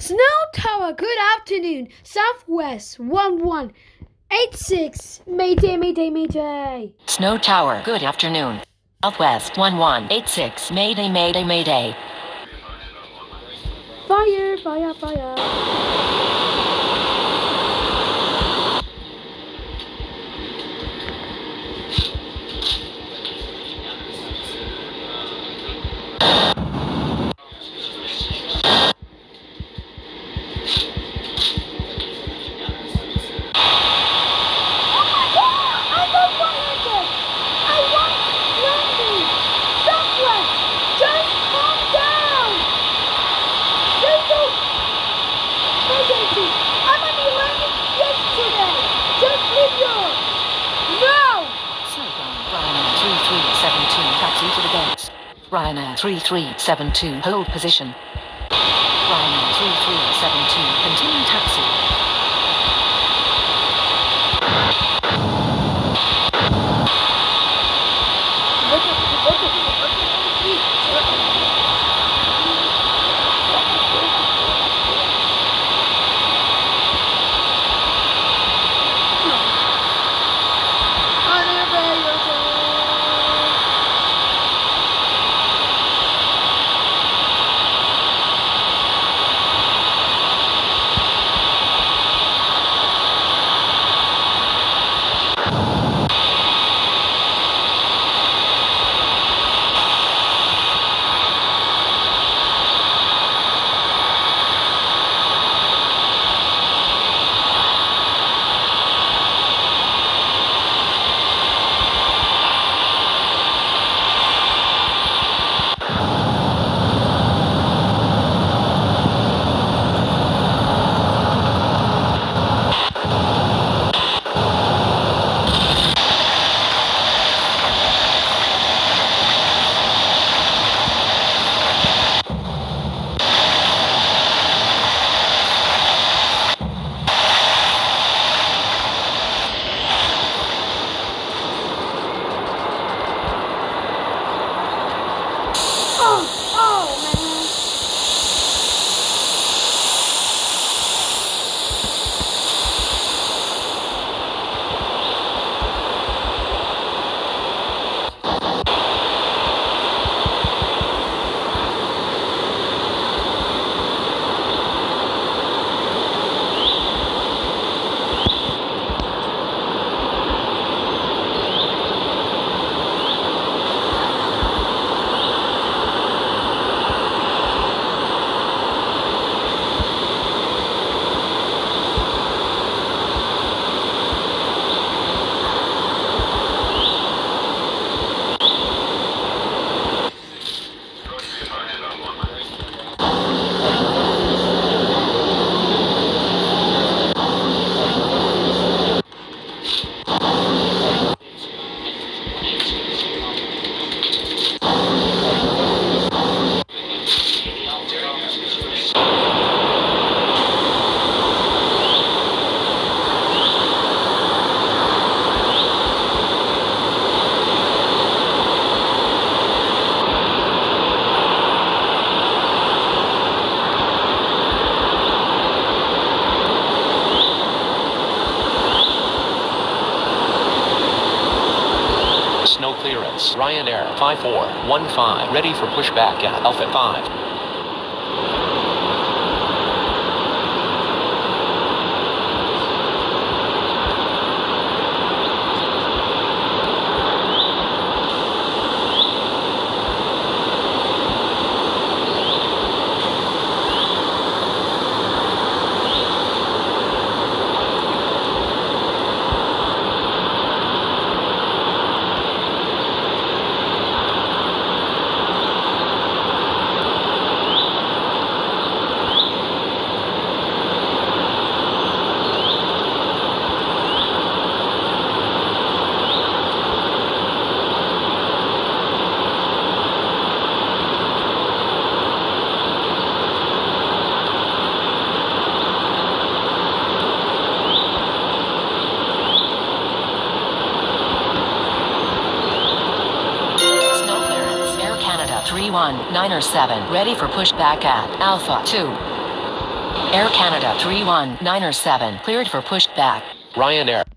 Snow Tower, good afternoon. Southwest 1186. Mayday, mayday, mayday. Snow Tower, good afternoon. Southwest 1186. Mayday, mayday, mayday. Fire, fire, fire. Taxi to the gates. Ryanair 3372, hold position. Ryanair 3372, continue taxi. Snow clearance. Ryanair 5415, ready for pushback at Alpha 5. Snow clearance. Air Canada 31907, ready for pushback at Alpha 2. Air Canada 319er 7 cleared for pushback. Ryanair